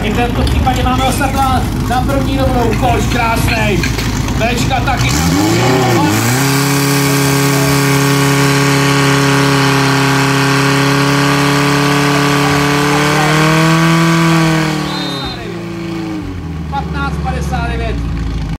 Tak i v tomto případě máme Osatla na první dobrou, koš krásnej. Bčka taky.